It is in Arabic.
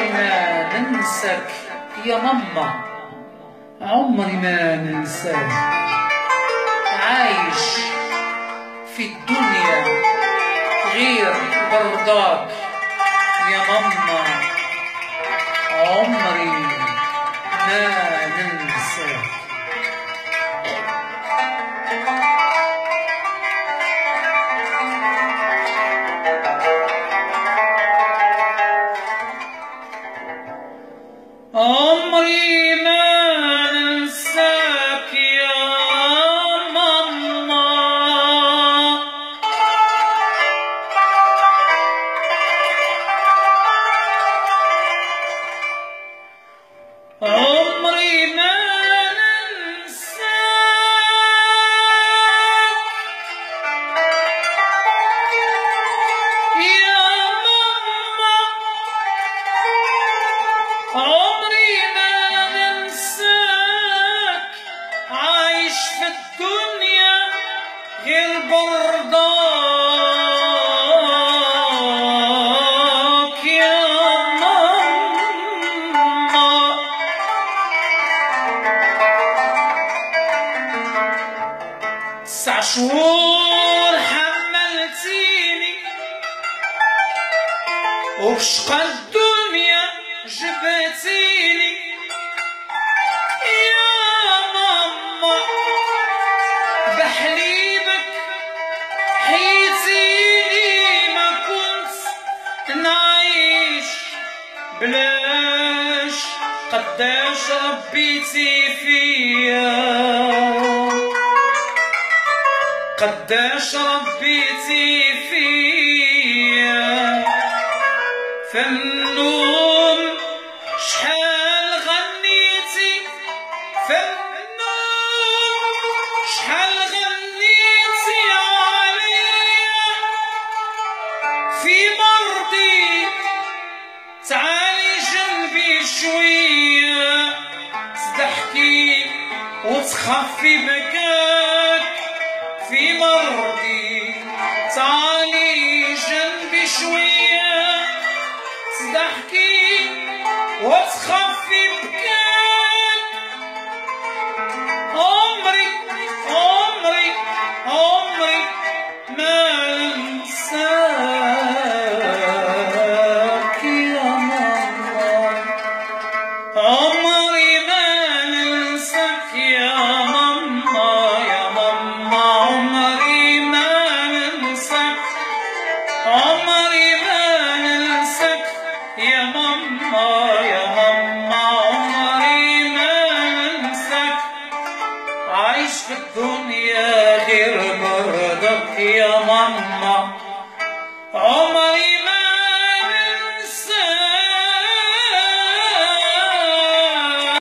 عمري ما ننساك يا ماما، عمري ما ننساك. عايش في الدنيا غير برضاك يا ماما، عمري ما ننساك. عمري ما ننساك يا ماما، عمري ما ننساك يا ماما، عمري ما ننساك. عايش في الدنيا غير برضاك يا ماما. 9 شهور حملتيني وبشقى الدنيا جبتيني يا ماما، بحليبك حيتيني ما كنت نعيش بلاش. قداش ربيتي فيا، قداش ربيتي فيا. فالنوم شحال غنيتي، فالنوم شحال غنيتي عليا. في مرضي تعالي جنبي شوية، تضحكي وتخفي بكاك. في مرضي تعالي جنبي شوية، تضحكي وتخفي بكاك. عمري عمري عمري ما ننساك يا ماما، عمري ما ننساك يا ماما يا ماما، عمري ما ننساك، عمري ما ننساك يا ماما يا ماما، عمري ما ننساك. عايش في الدنيا غير برضاك يا ماما.